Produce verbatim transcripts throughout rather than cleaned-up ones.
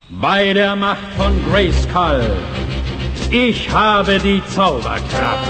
Bei der Macht von Grayskull, ich habe die Zauberkraft.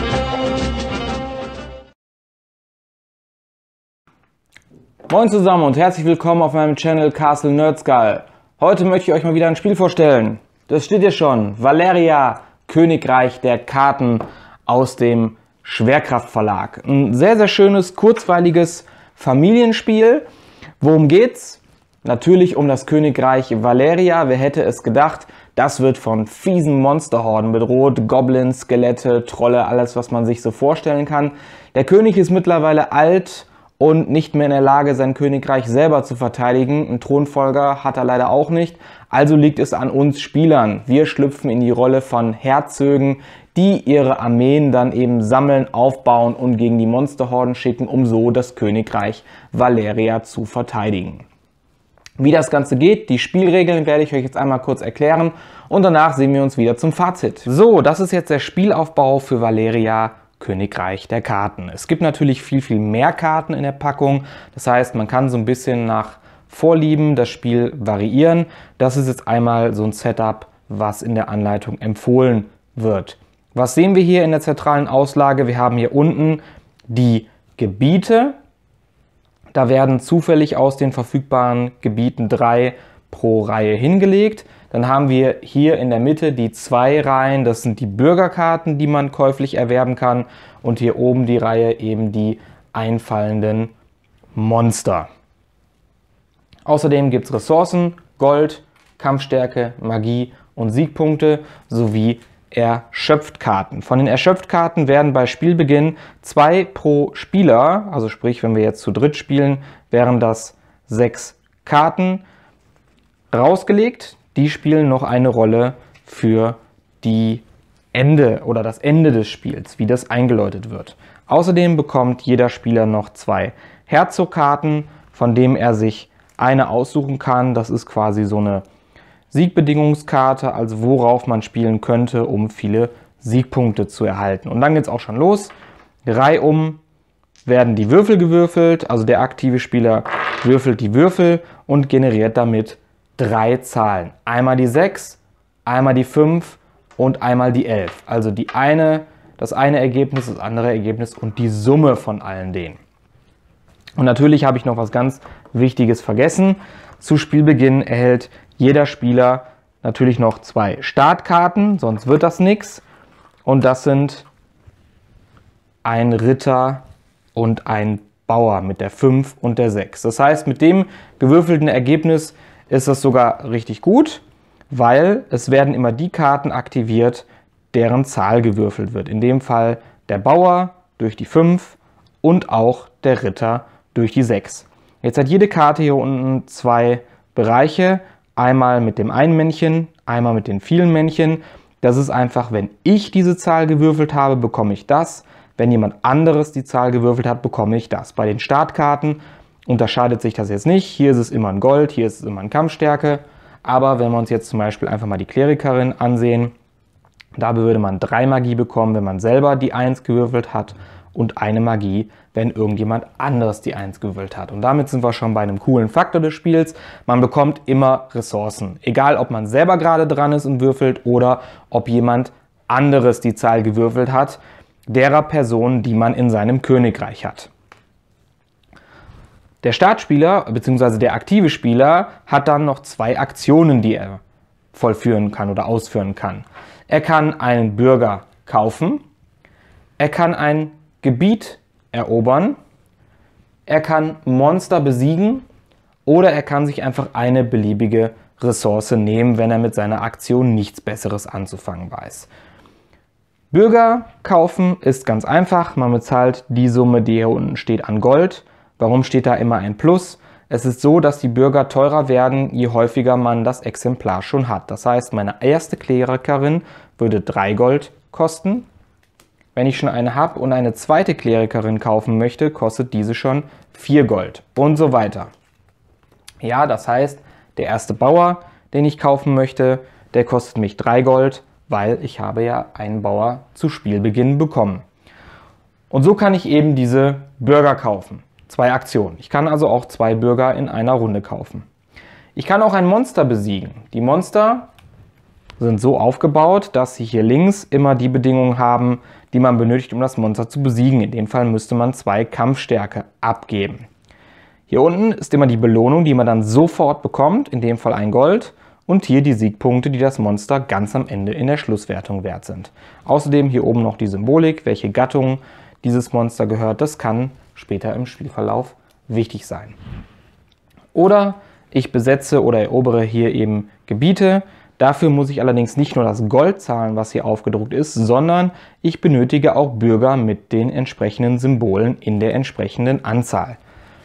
Moin zusammen und herzlich willkommen auf meinem Channel Castle Nerdskull. Heute möchte ich euch mal wieder ein Spiel vorstellen. Das steht hier schon, Valeria, Königreich der Karten aus dem Schwerkraft Verlag. Ein sehr, sehr schönes, kurzweiliges Familienspiel. Worum geht's? Natürlich um das Königreich Valeria. Wer hätte es gedacht? Das wird von fiesen Monsterhorden bedroht. Goblins, Skelette, Trolle, alles was man sich so vorstellen kann. Der König ist mittlerweile alt und nicht mehr in der Lage, sein Königreich selber zu verteidigen. Einen Thronfolger hat er leider auch nicht. Also liegt es an uns Spielern. Wir schlüpfen in die Rolle von Herzögen, die ihre Armeen dann eben sammeln, aufbauen und gegen die Monsterhorden schicken, um so das Königreich Valeria zu verteidigen. Wie das Ganze geht, die Spielregeln werde ich euch jetzt einmal kurz erklären und danach sehen wir uns wieder zum Fazit. So, das ist jetzt der Spielaufbau für Valeria, Königreich der Karten. Es gibt natürlich viel, viel mehr Karten in der Packung. Das heißt, man kann so ein bisschen nach Vorlieben das Spiel variieren. Das ist jetzt einmal so ein Setup, was in der Anleitung empfohlen wird. Was sehen wir hier in der zentralen Auslage? Wir haben hier unten die Gebiete. Da werden zufällig aus den verfügbaren Gebieten drei pro Reihe hingelegt. Dann haben wir hier in der Mitte die zwei Reihen, das sind die Bürgerkarten, die man käuflich erwerben kann. Und hier oben die Reihe eben die einfallenden Monster. Außerdem gibt es Ressourcen, Gold, Kampfstärke, Magie und Siegpunkte sowie Erschöpft-Karten. Von den Erschöpft-Karten werden bei Spielbeginn zwei pro Spieler, also sprich, wenn wir jetzt zu dritt spielen, wären das sechs Karten rausgelegt. Die spielen noch eine Rolle für die Ende oder das Ende des Spiels, wie das eingeläutet wird. Außerdem bekommt jeder Spieler noch zwei Herzogkarten, von denen er sich eine aussuchen kann. Das ist quasi so eine Siegbedingungskarte, also worauf man spielen könnte, um viele Siegpunkte zu erhalten. Und dann geht es auch schon los. Reihum werden die Würfel gewürfelt, also der aktive Spieler würfelt die Würfel und generiert damit drei Zahlen. Einmal die sechs, einmal die fünf und einmal die elf. Also die eine, das eine Ergebnis, das andere Ergebnis und die Summe von allen denen. Und natürlich habe ich noch was ganz Wichtiges vergessen. Zu Spielbeginn erhält jeder Spieler natürlich noch zwei Startkarten, sonst wird das nichts. Und das sind ein Ritter und ein Bauer mit der fünf und der sechs. Das heißt, mit dem gewürfelten Ergebnis ist das sogar richtig gut, weil es werden immer die Karten aktiviert, deren Zahl gewürfelt wird. In dem Fall der Bauer durch die fünf und auch der Ritter durch die sechs. Jetzt hat jede Karte hier unten zwei Bereiche. Einmal mit dem einen Männchen, einmal mit den vielen Männchen. Das ist einfach, wenn ich diese Zahl gewürfelt habe, bekomme ich das. Wenn jemand anderes die Zahl gewürfelt hat, bekomme ich das. Bei den Startkarten unterscheidet sich das jetzt nicht. Hier ist es immer ein Gold, hier ist es immer ein Kampfstärke. Aber wenn wir uns jetzt zum Beispiel einfach mal die Klerikerin ansehen, da würde man drei Magie bekommen, wenn man selber die eins gewürfelt hat und eine Magie, wenn irgendjemand anderes die eins gewürfelt hat. Und damit sind wir schon bei einem coolen Faktor des Spiels. Man bekommt immer Ressourcen. Egal, ob man selber gerade dran ist und würfelt oder ob jemand anderes die Zahl gewürfelt hat, derer Person, die man in seinem Königreich hat. Der Startspieler bzw. der aktive Spieler hat dann noch zwei Aktionen, die er vollführen kann oder ausführen kann. Er kann einen Bürger kaufen, er kann ein Gebiet erobern, er kann Monster besiegen oder er kann sich einfach eine beliebige Ressource nehmen, wenn er mit seiner Aktion nichts Besseres anzufangen weiß. Bürger kaufen ist ganz einfach, man bezahlt die Summe, die hier unten steht, an Gold. Warum steht da immer ein Plus? Es ist so, dass die Bürger teurer werden, je häufiger man das Exemplar schon hat. Das heißt, meine erste Klerikerin würde drei Gold kosten. Wenn ich schon eine habe und eine zweite Klerikerin kaufen möchte, kostet diese schon vier Gold und so weiter. Ja, das heißt, der erste Bauer, den ich kaufen möchte, der kostet mich drei Gold, weil ich habe ja einen Bauer zu Spielbeginn bekommen. Und so kann ich eben diese Bürger kaufen. Zwei Aktionen. Ich kann also auch zwei Bürger in einer Runde kaufen. Ich kann auch ein Monster besiegen. Die Monster sind so aufgebaut, dass sie hier links immer die Bedingungen haben, die man benötigt, um das Monster zu besiegen. In dem Fall müsste man zwei Kampfstärke abgeben. Hier unten ist immer die Belohnung, die man dann sofort bekommt, in dem Fall ein Gold. Und hier die Siegpunkte, die das Monster ganz am Ende in der Schlusswertung wert sind. Außerdem hier oben noch die Symbolik, welche Gattung dieses Monster gehört. Das kann später im Spielverlauf wichtig sein. Oder ich besetze oder erobere hier eben Gebiete. Dafür muss ich allerdings nicht nur das Gold zahlen, was hier aufgedruckt ist, sondern ich benötige auch Bürger mit den entsprechenden Symbolen in der entsprechenden Anzahl.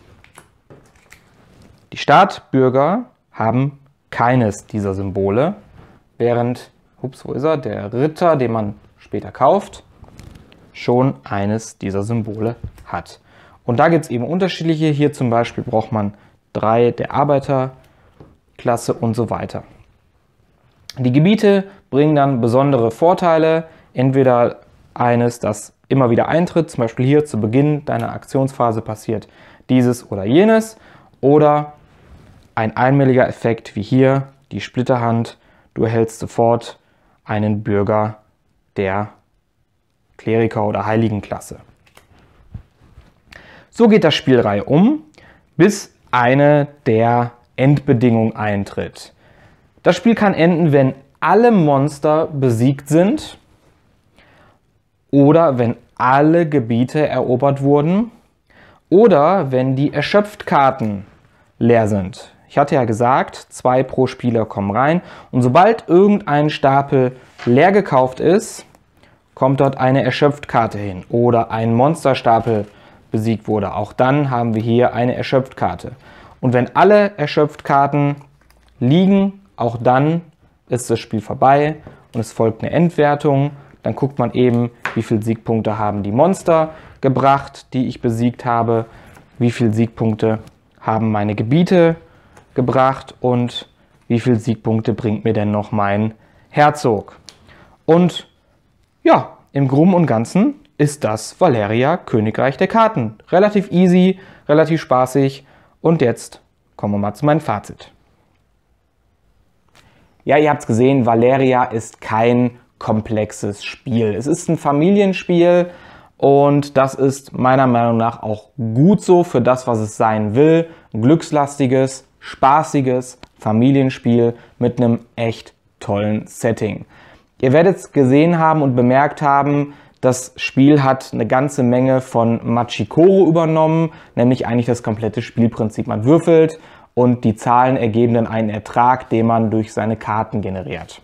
Die Stadtbürger haben keines dieser Symbole, während, ups, wo ist er, der Ritter, den man später kauft, schon eines dieser Symbole hat. Und da gibt es eben unterschiedliche. Hier zum Beispiel braucht man drei der Arbeiterklasse und so weiter. Die Gebiete bringen dann besondere Vorteile, entweder eines, das immer wieder eintritt, zum Beispiel hier zu Beginn deiner Aktionsphase passiert dieses oder jenes, oder ein einmaliger Effekt wie hier, die Splitterhand, du erhältst sofort einen Bürger der Kleriker- oder Heiligenklasse. So geht das Spielreihe um, bis eine der Endbedingungen eintritt. Das Spiel kann enden, wenn alle Monster besiegt sind oder wenn alle Gebiete erobert wurden oder wenn die Erschöpft-Karten leer sind. Ich hatte ja gesagt, zwei pro Spieler kommen rein und sobald irgendein Stapel leer gekauft ist, kommt dort eine Erschöpft-Karte hin oder ein Monsterstapel besiegt wurde. Auch dann haben wir hier eine Erschöpft-Karte. Und wenn alle Erschöpft-Karten liegen, auch dann ist das Spiel vorbei und es folgt eine Endwertung. Dann guckt man eben, wie viele Siegpunkte haben die Monster gebracht, die ich besiegt habe, wie viele Siegpunkte haben meine Gebiete gebracht und wie viele Siegpunkte bringt mir denn noch mein Herzog. Und ja, im Groben und Ganzen ist das Valeria Königreich der Karten. Relativ easy, relativ spaßig. Und jetzt kommen wir mal zu meinem Fazit. Ja, ihr habt es gesehen, Valeria ist kein komplexes Spiel. Es ist ein Familienspiel und das ist meiner Meinung nach auch gut so für das, was es sein will. Ein glückslastiges, spaßiges Familienspiel mit einem echt tollen Setting. Ihr werdet es gesehen haben und bemerkt haben, das Spiel hat eine ganze Menge von Machikoro übernommen, nämlich eigentlich das komplette Spielprinzip. Man würfelt und die Zahlen ergeben dann einen Ertrag, den man durch seine Karten generiert.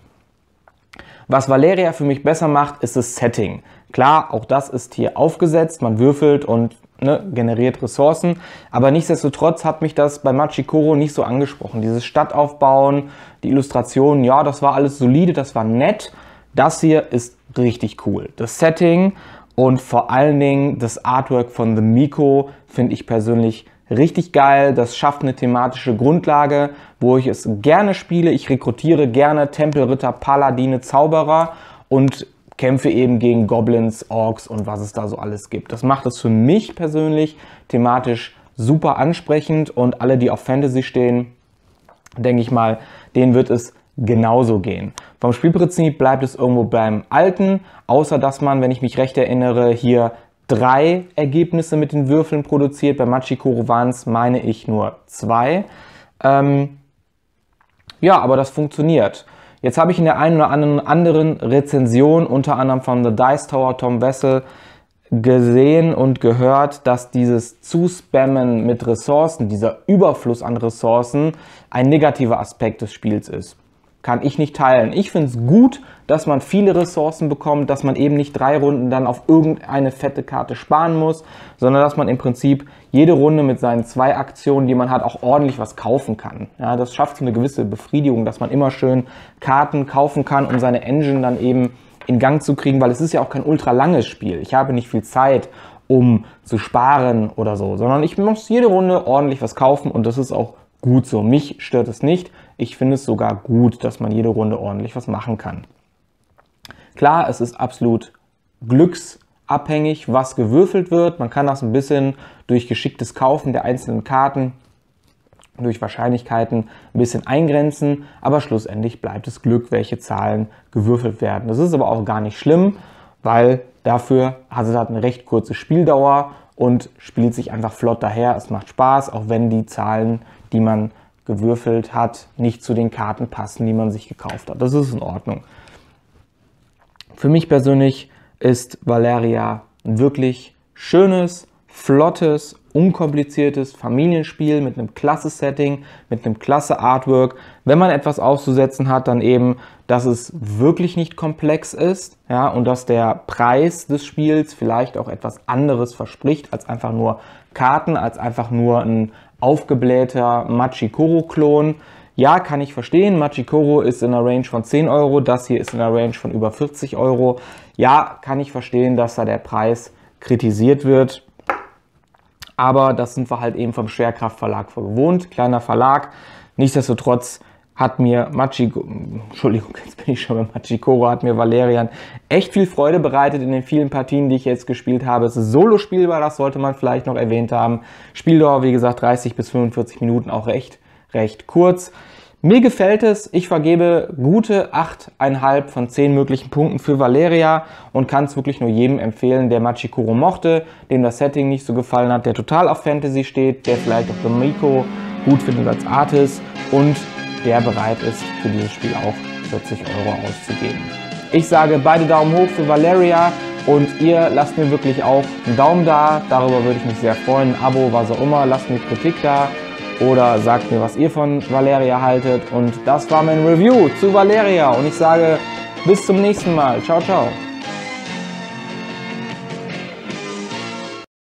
Was Valeria für mich besser macht, ist das Setting. Klar, auch das ist hier aufgesetzt, man würfelt und ne, generiert Ressourcen, aber nichtsdestotrotz hat mich das bei Machikoro nicht so angesprochen. Dieses Stadtaufbauen, die Illustrationen, ja, das war alles solide, das war nett. Das hier ist richtig cool. Das Setting und vor allen Dingen das Artwork von The Miko finde ich persönlich richtig geil. Das schafft eine thematische Grundlage, wo ich es gerne spiele. Ich rekrutiere gerne Tempelritter, Paladine, Zauberer und kämpfe eben gegen Goblins, Orks und was es da so alles gibt. Das macht es für mich persönlich thematisch super ansprechend und alle, die auf Fantasy stehen, denke ich mal, denen wird es genauso gehen. Vom Spielprinzip bleibt es irgendwo beim Alten, außer dass man, wenn ich mich recht erinnere, hier drei Ergebnisse mit den Würfeln produziert. Bei Machikoro waren es, meine ich, nur zwei. Ähm, ja, aber das funktioniert. Jetzt habe ich in der einen oder anderen Rezension, unter anderem von The Dice Tower, Tom Wessel, gesehen und gehört, dass dieses Zuspammen mit Ressourcen, dieser Überfluss an Ressourcen, ein negativer Aspekt des Spiels ist. Kann ich nicht teilen. Ich finde es gut, dass man viele Ressourcen bekommt, dass man eben nicht drei Runden dann auf irgendeine fette Karte sparen muss, sondern dass man im Prinzip jede Runde mit seinen zwei Aktionen, die man hat, auch ordentlich was kaufen kann. Ja, das schafft so eine gewisse Befriedigung, dass man immer schön Karten kaufen kann, um seine Engine dann eben in Gang zu kriegen, weil es ist ja auch kein ultra langes Spiel. Ich habe nicht viel Zeit, um zu sparen oder so, sondern ich muss jede Runde ordentlich was kaufen und das ist auch gut so. Mich stört es nicht. Ich finde es sogar gut, dass man jede Runde ordentlich was machen kann. Klar, es ist absolut glücksabhängig, was gewürfelt wird. Man kann das ein bisschen durch geschicktes Kaufen der einzelnen Karten durch Wahrscheinlichkeiten ein bisschen eingrenzen, aber schlussendlich bleibt es Glück, welche Zahlen gewürfelt werden. Das ist aber auch gar nicht schlimm, weil dafür hat es halt eine recht kurze Spieldauer und spielt sich einfach flott daher. Es macht Spaß, auch wenn die Zahlen, die man gewürfelt hat, nicht zu den Karten passen, die man sich gekauft hat. Das ist in Ordnung. Für mich persönlich ist Valeria ein wirklich schönes, flottes, unkompliziertes Familienspiel mit einem klasse Setting, mit einem klasse Artwork. Wenn man etwas auszusetzen hat, dann eben, dass es wirklich nicht komplex ist, ja, und dass der Preis des Spiels vielleicht auch etwas anderes verspricht, als einfach nur Karten, als einfach nur ein aufgeblähter Machikoro-Klon. Ja, kann ich verstehen, Machikoro ist in der Range von zehn Euro, das hier ist in der Range von über vierzig Euro. Ja, kann ich verstehen, dass da der Preis kritisiert wird. Aber das sind wir halt eben vom Schwerkraft-Verlag gewohnt, kleiner Verlag. Nichtsdestotrotz hat mir Machikoro, Entschuldigung, jetzt bin ich schon bei Machikoro, hat mir Valerian echt viel Freude bereitet in den vielen Partien, die ich jetzt gespielt habe. Es ist solo spielbar, das sollte man vielleicht noch erwähnt haben. Spieldauer, wie gesagt, dreißig bis fünfundvierzig Minuten, auch recht, recht kurz. Mir gefällt es, ich vergebe gute acht Komma fünf von zehn möglichen Punkten für Valeria und kann es wirklich nur jedem empfehlen, der Machikoro mochte, dem das Setting nicht so gefallen hat, der total auf Fantasy steht, der vielleicht auch Domiko gut findet als Artist und der bereit ist, für dieses Spiel auch vierzig Euro auszugeben. Ich sage beide Daumen hoch für Valeria und ihr lasst mir wirklich auch einen Daumen da, darüber würde ich mich sehr freuen, ein Abo, was auch immer, lasst mir Kritik da. Oder sagt mir, was ihr von Valeria haltet. Und das war mein Review zu Valeria. Und ich sage bis zum nächsten Mal. Ciao, ciao.